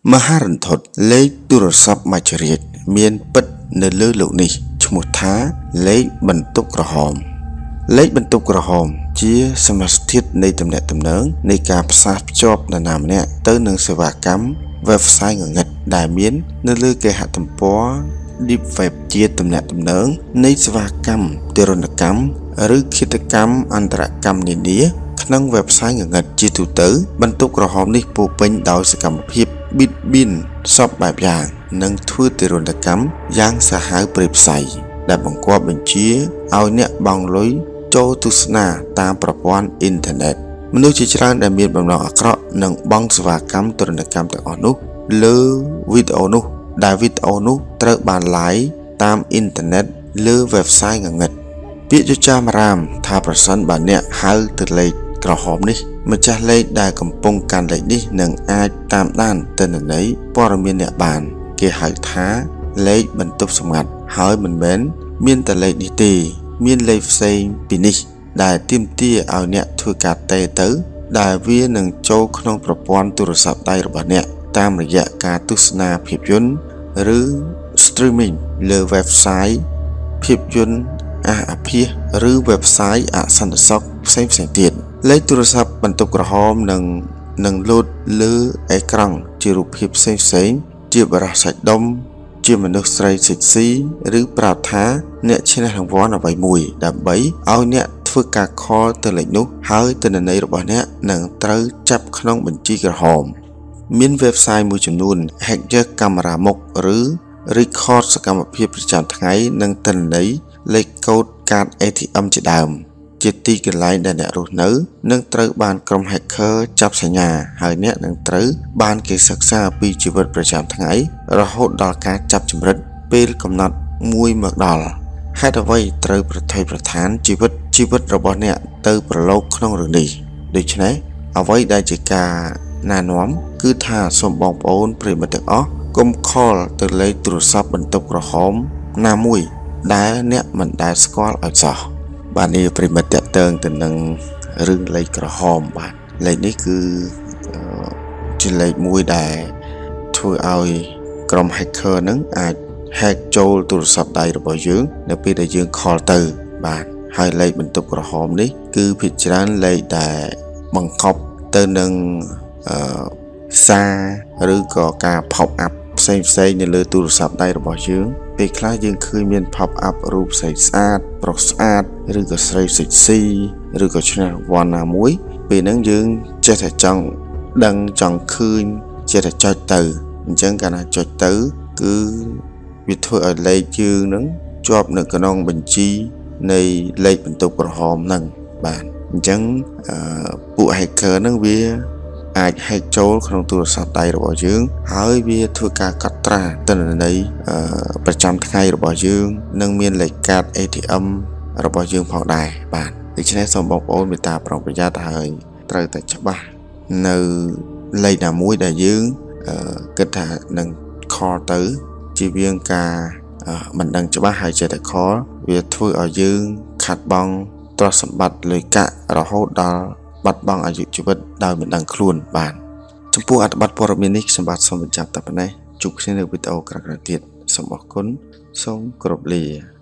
មហារន្ធត់លេខទូរស័ព្ទមច្ចរាជមានពិតនៅលើលោកនេះឈ្មោះថាលេខបន្ទប់ក្រហមលេខបន្ទប់ក្រហមជាសមាសធាតុនៃទំនាក់ទំនងនៃការផ្សារភ្ជាប់នរណាម្នាក់ទៅនឹងសេវាកម្ម website ងងឹតដែលមាននៅលើគេហទំព័រ Deep Web ជាទំនាក់ទំនងនៃសេវាកម្មទារុណកម្មឬឃាតកម្មអន្តរកម្មនានាក្នុង website ងងឹតជាទូទៅបន្ទប់ក្រហមនេះពោរពេញដោយសកម្មភាពប៊ីតប៊ីនសពបែបយ៉ាងនិងធ្វើទារុណកម្មយ៉ាងសាហាវព្រៃផ្សៃដែលបង្គាប់បញ្ជាឲ្យអ្នកបង់លុយចូលទស្សនាតាមប្រព័ន្ធអ៊ីនធឺណិតមនុស្សជាច្រើនដែលមានបំណងអាក្រក់នឹងបង់សេវាកម្មទារុណកម្មទាំងអស់នោះលើវីដេអូនោះដែលវីដេអូនោះត្រូវបាន live តាមអ៊ីនធឺណិតលើ website ងងឹតពាក្យចចាមរាមថាប្រសិនបើអ្នកហៅទៅលេខក្រហមនេះម្ចាស់លេខដែលកំពុងកាន់លេខនេះនឹងអាចតាមដានទិន្នន័យព័ត៌មានអ្នកបានគេហៅថាលេខបន្ទប់សម្ងាត់ហើយមិនមែនមានតែលេខនេះទេមានលេខផ្សេងពីនេះដែលទាមទារឲ្យអ្នកធ្វើការតេទៅដែលវានឹងចូលក្នុងប្រព័ន្ធទូរស័ព្ទដៃរបស់អ្នកតាមរយៈការទស្សនាភាពយន្តឬ streaming លើ website ភាពយន្តអាភាសឬ website អសន្តិសុខផ្សេងទៀតលេខទូរស័ព្ទបន្ទប់ក្រហមនឹងលោតលើអេក្រង់ជារូបភាពផ្សេងជាបរិសាច់ដុំជាមនុស្សស្រីសិចស៊ីឬប្រាប់ថាអ្នកឈ្នះរង្វាន់អ្វីមួយដើម្បីឲ្យអ្នកធ្វើការខលទៅលេខនោះហើយទិន្នន័យរបស់អ្នកនឹងត្រូវចាប់ក្នុងបញ្ជីក្រហមមាន website មួយចំនួន hack យកកាមេរ៉ាមុខឬ record សកម្មភាពប្រចាំថ្ងៃនិងទិន្នន័យលេខកូដកាត ATM ជាដើមជាទីកន្លែងដែលអ្នករស់នៅនឹងត្រូវបានក្រុម hacker ចាប់សញ្ញាហើយអ្នកនឹងត្រូវបានគេសិក្សាពីជីវិតប្រចាំថ្ងៃរហូតដល់ការចាប់ចម្រិតពេលកំណត់មួយមកដល់ហេតុអ្វីត្រូវប្រថុយប្រឋានជីវិតរបស់អ្នកទៅប្រឡូកក្នុងរឿងនេះដូច្នេះអ្វីដែលជាការណែនាំគឺថាសូមបងប្អូនប្រិយមិត្តទាំងអស់កុំខលទៅលេខទូរស័ព្ទបន្ទប់ក្រហមណាមួយដែលអ្នកមិនដែលស្គាល់ឲ្យសោះបាទនេះប្រិយមិត្តតេតើងទៅនឹងរឿងលេខក្រហមបាទលេខនេះគឺជាលេខមួយដែលធ្វើឲ្យក្រុម hacker នឹងអាច hack ចូលទូរស័ព្ទដៃរបស់យើងនៅពេលដែលយើងខលទៅបាទហើយលេខបន្ទប់ក្រហមនេះគឺភាគច្រើនលេខដែលបង្កប់ទៅនឹងសារឬក៏ការ pop up ផ្សេងនៅលើទូរស័ព្ទដៃរបស់យើងពេលខ្លះយើងឃើញមាន pop up រូបស្រីស្អាតប្រុសស្អាតឬក៏ស្រីសិចស៊ីឬក៏ឈ្នះរង្វាន់ណាមួយពេលហ្នឹងយើងចេះតែចង់ដឹងចង់ឃើញចេះតែចុចទៅអញ្ចឹងកាលណាចុចទៅគឺវាធ្វើឲ្យលេខយើងហ្នឹងជាប់នៅក្នុងបញ្ជីនៃលេខបន្ទប់ក្រហមហ្នឹងបាទអញ្ចឹងពួក hacker ហ្នឹងវាអាច hack ចូលក្នុងទូរស័ព្ទដៃរបស់យើងហើយវាធ្វើការកត់ត្រាទិន្នន័យប្រចាំថ្ងៃរបស់យើងនិងមានលេខកាត ATM របស់យើងផងដែរបាទដូច្នេះសូមបងប្អូនមេត្តាប្រុងប្រយ័ត្នហើយត្រូវតែច្បាស់នៅលេខណាមួយដែលយើងគិតថានឹងខលទៅជៀសវាងការមិនដឹងច្បាស់ហើយចេះតែខលវាធ្វើឲ្យយើងខាត់បង់ទ្រព្យសម្បត្តិលុយកាក់រហូតដល់បាត់បង់អាយុជីវិតដោយមិនដឹងខ្លួនបាទចំពោះអត្ថបទព័ត៌មាននេះខ្ញុំបាទសូមបញ្ចប់តែប៉ុណ្ណេះជួបគ្នានៅវីដេអូក្រោយៗទៀតសូមអរគុណសូមគោរពលា